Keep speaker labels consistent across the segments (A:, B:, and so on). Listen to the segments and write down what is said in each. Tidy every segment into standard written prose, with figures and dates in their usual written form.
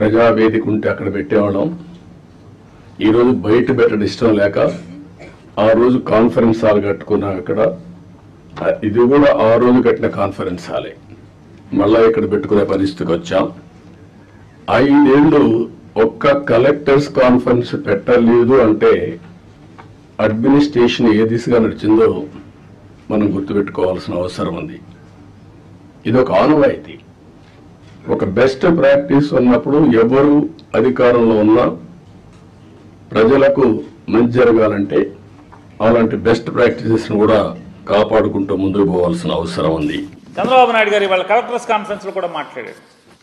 A: ప్రజావేదిక ఉంటే అక్కడ పెట్టేవాళ్ళం. ఈరోజు బయట పెట్టడం ఇష్టం లేక ఆ రోజు కాన్ఫరెన్స్ హాల్ కట్టుకున్నాం. అక్కడ ఇది కూడా ఆ రోజు కట్టిన కాన్ఫరెన్స్ హాలే, మళ్ళా ఇక్కడ పెట్టుకునే పరిస్థితికి వచ్చాం. 5 ఏళ్ళు ఒక్క కలెక్టర్స్ కాన్ఫరెన్స్ పెట్టలేదు అంటే అడ్మినిస్ట్రేషన్ ఏ దిశగా నడిచిందో మనం గుర్తుపెట్టుకోవాల్సిన అవసరం ఉంది. ఇది ఒక ఆనవాయితీ. ఒక బెస్ట్ ప్రాక్టీస్ ఉన్నప్పుడు ఎవరు అధికారంలో ఉన్నా ప్రజలకు మంచి జరగాలంటే అలాంటి బెస్ట్ ప్రాక్టీసెస్ కూడా కాపాడుకుంటూ ముందుకు పోవాల్సిన అవసరం ఉంది.
B: చంద్రబాబు నాయుడు గారు ఇవాళ కలెక్టర్స్ కాన్ఫరెన్స్ లో కూడా మాట్లాడాడు.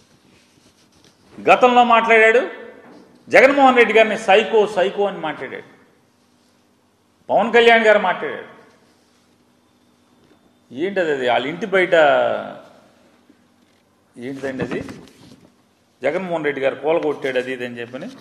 B: గతంలో మాట్లాడాడు. జగన్మోహన్ రెడ్డి గారిని సైకో సైకో అని మాట్లాడాడు. పవన్ కళ్యాణ్ గారు మాట్లాడాడు. ఏంటది అది? వాళ్ళ ఇంటి బయట ఏంటిదండి అది? జగన్మోహన్ రెడ్డి గారు కూలగొట్టాడు అది ఇది అని చెప్పని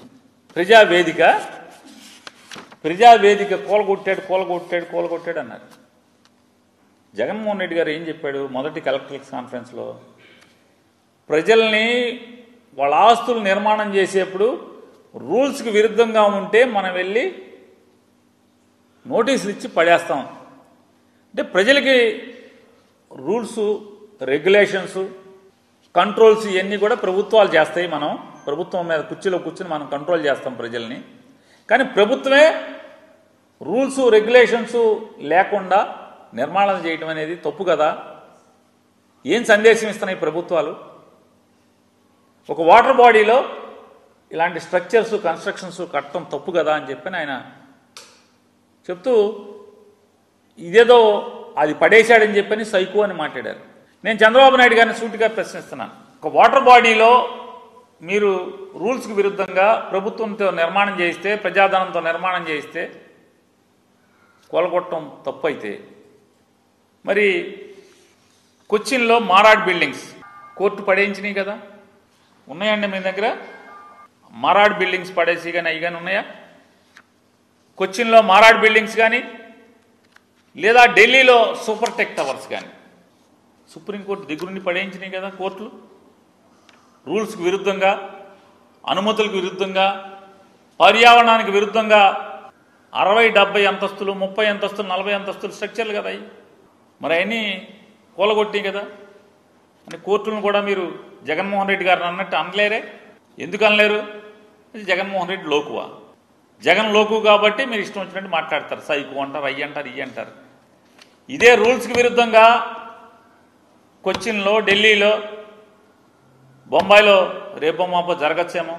B: ప్రజావేదిక కూలగొట్టాడు అన్నారు. జగన్మోహన్ రెడ్డి గారు ఏం చెప్పాడు మొదటి కలెక్టర్స్ కాన్ఫరెన్స్లో? ప్రజల్ని వాళ్ళ ఆస్తులు నిర్మాణం చేసేప్పుడు రూల్స్కి విరుద్ధంగా ఉంటే మనం వెళ్ళి నోటీసులు ఇచ్చి పడేస్తాం. అంటే ప్రజలకి రూల్స్, రెగ్యులేషన్స్, కంట్రోల్స్ ఇవన్నీ కూడా ప్రభుత్వాలు చేస్తాయి. మనం ప్రభుత్వం మీద కుర్చీలో కూర్చుని మనం కంట్రోల్ చేస్తాం ప్రజల్ని. కానీ ప్రభుత్వమే రూల్స్, రెగ్యులేషన్స్ లేకుండా నిర్మాణం చేయడం అనేది తప్పు కదా? ఏం సందేశం ఇస్తున్నాయి ప్రభుత్వాలు? ఒక వాటర్ బాడీలో ఇలాంటి స్ట్రక్చర్స్, కన్స్ట్రక్షన్స్ కట్టడం తప్పు కదా అని చెప్పి ఆయన చెప్తూ ఇదేదో అది పడేశాడని చెప్పని సైకో అని మాట్లాడారు. నేను చంద్రబాబు నాయుడు గారిని సూటిగా ప్రశ్నిస్తున్నాను. ఒక వాటర్ బాడీలో మీరు రూల్స్కి విరుద్ధంగా ప్రభుత్వంతో నిర్మాణం చేయిస్తే, ప్రజాధనంతో నిర్మాణం చేయిస్తే కూలగొట్టడం తప్పు అయితే, మరి కొచ్చిన్లో మారాడ్ బిల్డింగ్స్ కోర్టు పడేయించినాయి కదా, ఉన్నాయండి మీ దగ్గర? మారాడ్ బిల్డింగ్స్ పడేసి కానీ అవి కానీ ఉన్నాయా? కొచ్చిన్లో మారాడ్ బిల్డింగ్స్ కానీ లేదా ఢిల్లీలో సూపర్ టెక్ టవర్స్ కానీ సుప్రీంకోర్టు దగ్గరుండి పడేయించినాయి కదా కోర్టులు. రూల్స్కి విరుద్ధంగా, అనుమతులకు విరుద్ధంగా, పర్యావరణానికి విరుద్ధంగా 60, 70 అంతస్తులు, 30 అంతస్తులు, 40 అంతస్తులు స్ట్రక్చర్లు కదా అవి. మరి అవన్నీ కూలగొట్టినాయి కదా అని కోర్టులను కూడా మీరు జగన్మోహన్ రెడ్డి గారిని అన్నట్టు అనలేరే? ఎందుకు అనలేరు? జగన్మోహన్ రెడ్డి లోకువా? జగన్ లోకు కాబట్టి మీరు ఇష్టం వచ్చినట్టు మాట్లాడతారు. సైకు అంటారు, అయ్యి అంటారు, ఇయ్యి అంటారు. ఇదే రూల్స్కి విరుద్ధంగా కొచ్చిన్లో, ఢిల్లీలో, బొంబాయిలో రేపో మాపో జరగచ్చేమో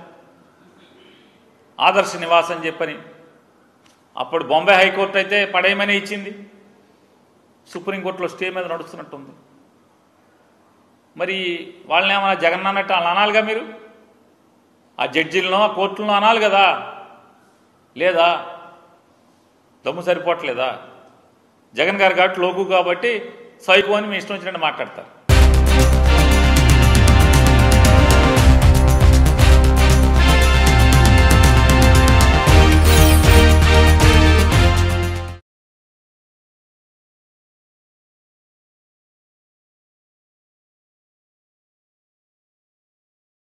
B: ఆదర్శ నివాస్ అని చెప్పని. అప్పుడు బొంబాయి హైకోర్టు అయితే పడేయమని ఇచ్చింది, సుప్రీంకోర్టులో స్టే మీద నడుస్తున్నట్టుంది. మరి వాళ్ళని ఏమన్నా జగన్ అన్నట్టు వాళ్ళు అనాలిగా మీరు? ఆ జడ్జీలను, ఆ కోర్టులను అనాలి కదా? లేదా? దమ్ము సరిపోవట్లేదా? జగన్ గారు కాబట్టి లోకు కాబట్టి సైకో అని మీ ఇష్టం వచ్చినట్టు మాట్లాడతారు.